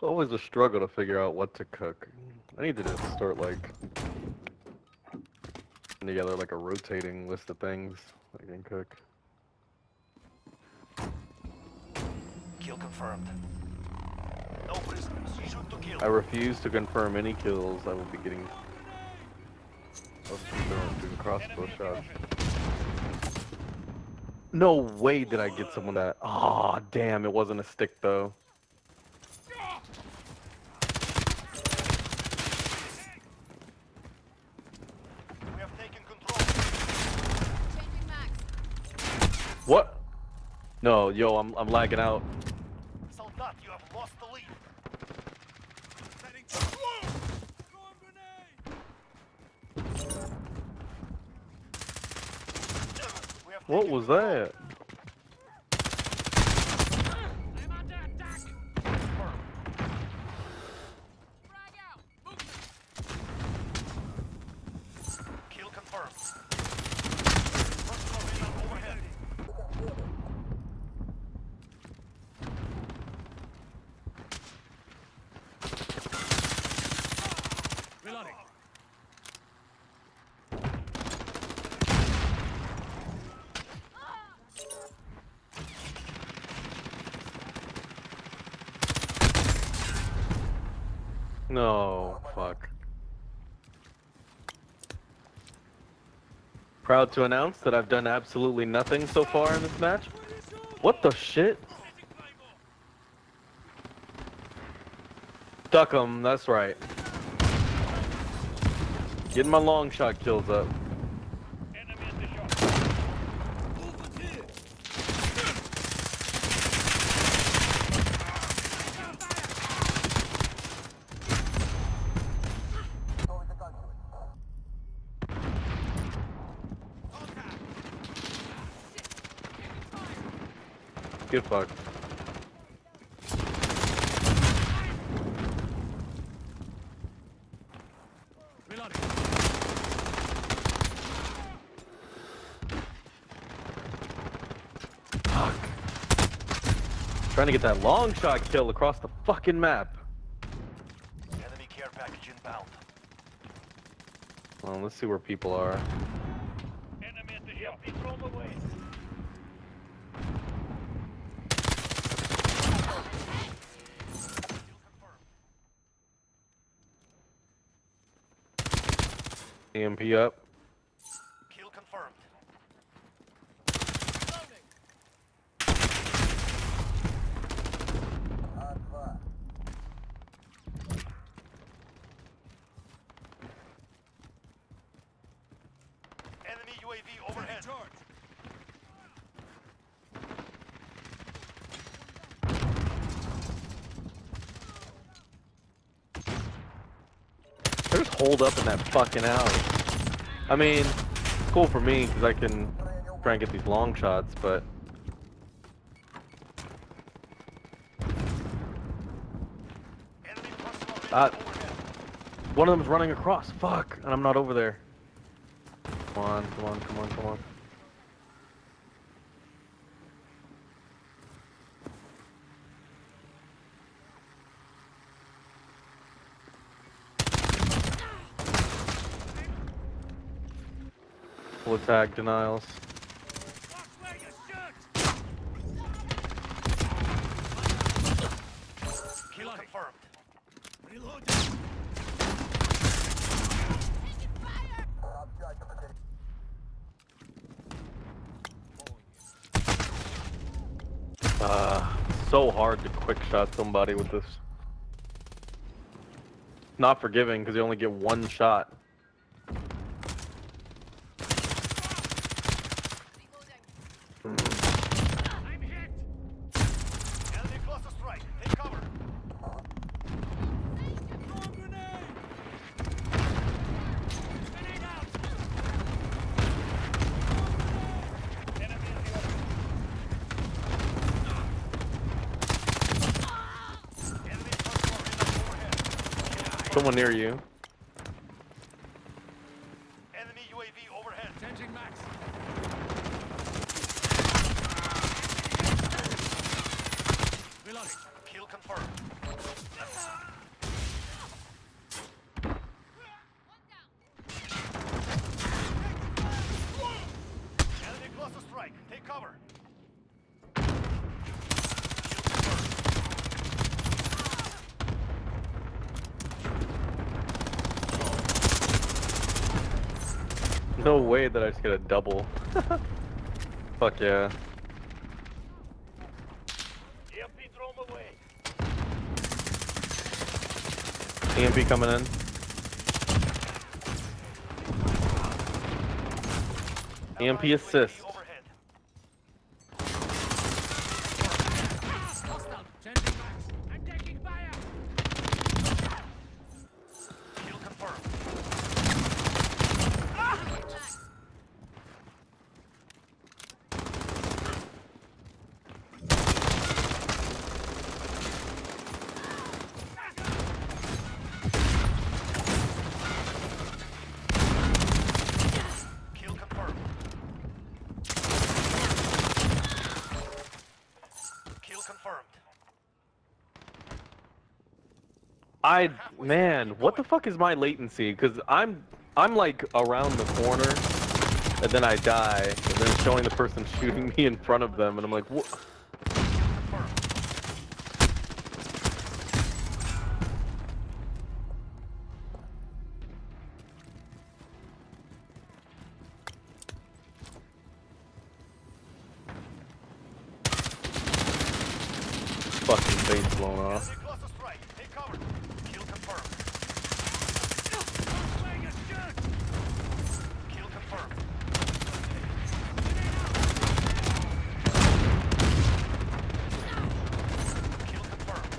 always a struggle to figure out what to cook. I need to just start like putting together like a rotating list of things I can cook. Kill confirmed. No prisoners. Shoot to kill. I refuse to confirm any kills. I will be getting doing crossbow shots. No way did I get someone that. Ah, damn! It wasn't a stick though. We have taken control. Changing max. What? No, yo, I'm lagging out. Soldat, you have lost the lead. We have What taken was control. that? I'm under attack. Confirmed. Frag out. Movement. Kill confirmed. Personal radar overhead. Reloading. No, fuck. Proud to announce that I've done absolutely nothing so far in this match. What the shit? Duck 'em, that's right. Getting my long shot kills up. Enemy at the shop. Get fucked. Reloading. Fuck. Trying to get that long shot kill across the fucking map. Enemy care package inbound. Well, let's see where people are. Enemy at the shop. Be thrown away. EMP up. Kill confirmed. Enemy UAV overhead. They're just holed up in that fucking alley. I mean, it's cool for me because I can try and get these long shots, but Enemy personal radar overhead. one of them's running across. Fuck, and I'm not over there. Come on, come on, come on, come on. Full attack denials. Kill confirmed. So hard to quick shot somebody with this. Not forgiving because you only get one shot. I'm hit. Enemy cluster strike. Take cover. Grenade out. Enemy in the open. Enemy personal radar overhead. Someone near you. Enemy UAV overhead. Changing max. Reloading. Kill confirmed. No way that I just get a double. Fuck yeah. EMP drone away. EMP coming in. EMP Allied assist. UAV overhead. Hostile. Changing max. I'm taking fire. Kill confirmed. Kill confirmed. Kill confirmed. Man, what the fuck is my latency? Cause I'm like around the corner, and then I die, and then it's showing the person shooting me in front of them, and I'm like, what? Confirmed. Fucking face blown off. Enemy cluster strike. Take cover. Kill confirmed. Kill confirmed. Kill confirmed.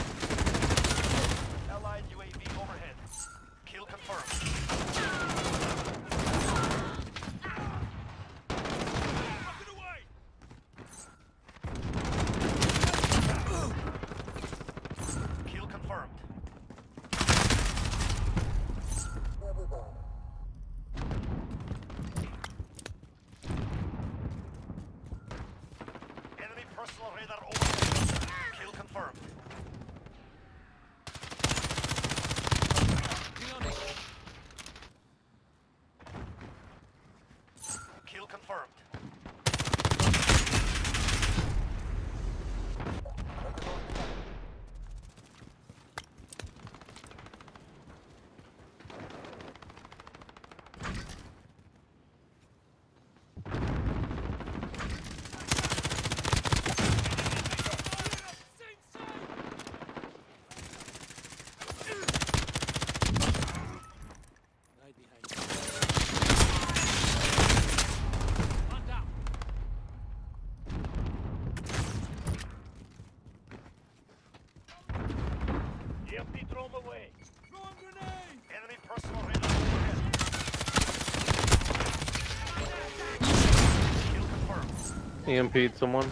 Allied UAV overhead. Kill confirmed. Kill confirmed. Enemy personal radar overhead. Kill confirmed. Reloading. Kill confirmed. Right behind you. One down. EMP drone away. Throwing grenade. Enemy personal radar overhead. Kill confirmed. EMP'd someone.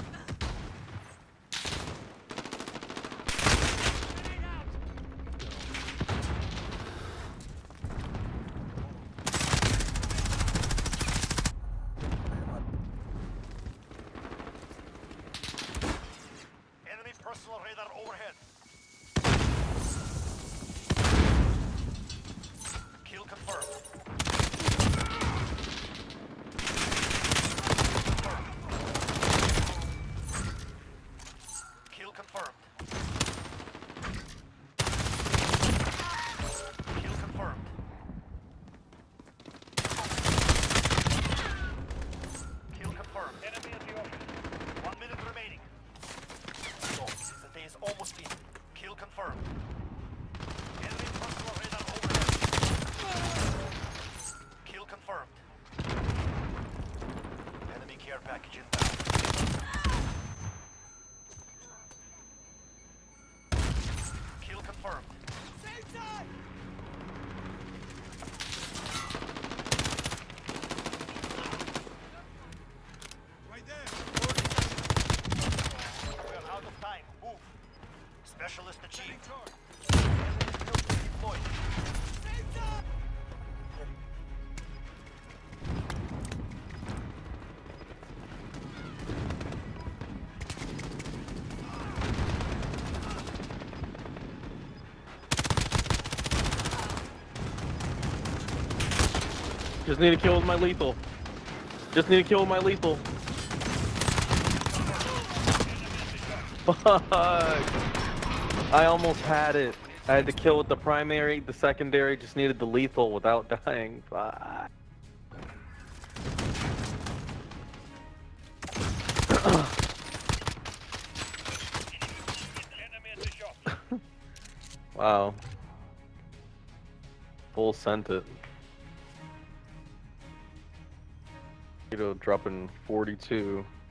Grenade out. Enemy personal radar overhead. Kill confirmed. Kill confirmed. Kill confirmed. Kill confirmed. Enemy at the office. 1 minute remaining. Oh, the day is almost in. Kill confirmed. Enemy personal radar overhead. Kill confirmed. Enemy care package inbound. Kill confirmed. Same side. Right there. We are out of time. Move. Specialist achieved. Deployed. Same side. Just need a kill with my lethal. Just need a kill with my lethal. Fuck. I almost had it. I had to kill with the primary, the secondary just needed the lethal without dying. Fuck. Wow. Full sent it. Dropping 42.